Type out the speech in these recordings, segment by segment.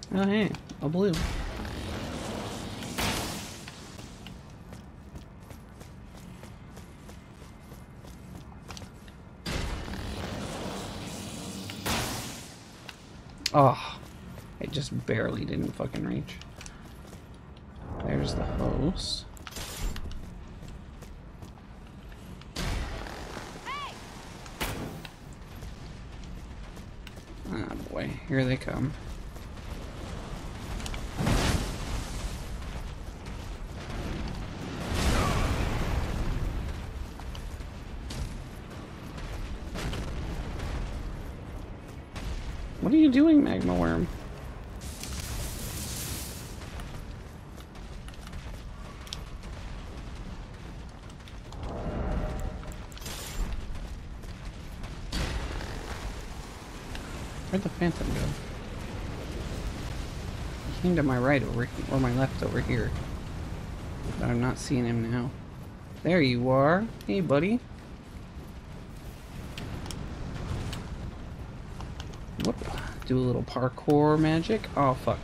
Oh hey, a blue. Oh, it just barely didn't fucking reach. There's the hose. Ah boy, here they come. What are you doing, Magma Worm? Where'd the Phantom go? He came to my right over here, or my left over here. But I'm not seeing him now. There you are. Hey, buddy. Whoop. Do a little parkour magic. Oh, fuck.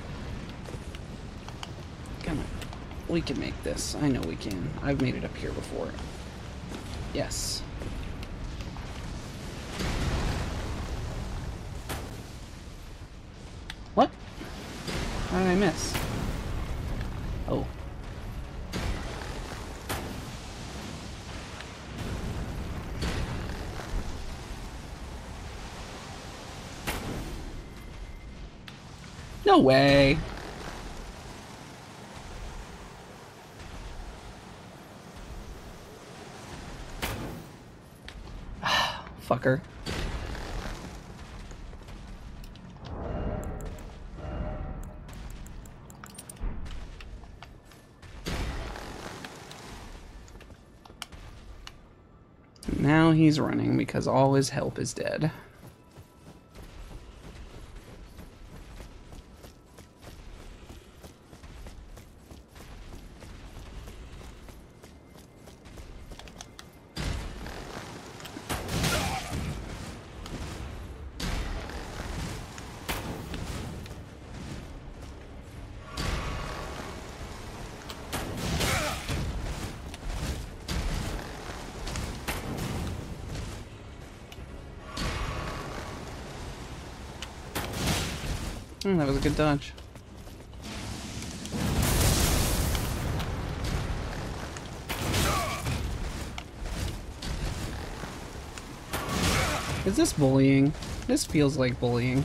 Come on. We can make this. I know we can. I've made it up here before. Yes. What? How did I miss? Oh. No way. Fucker. Now he's running because all his help is dead. That was a good dodge. Is this bullying? This feels like bullying.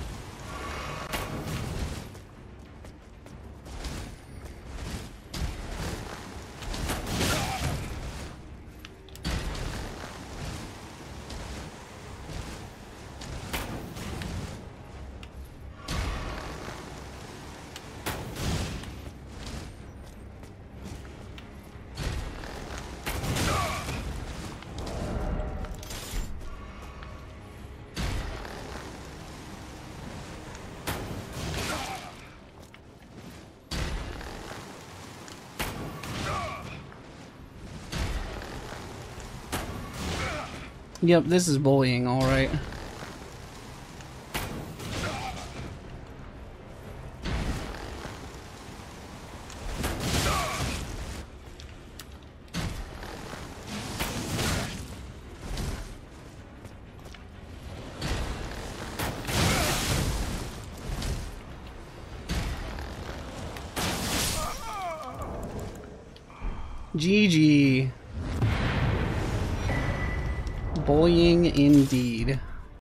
Yep, this is bullying, alright. GG. Bullying indeed.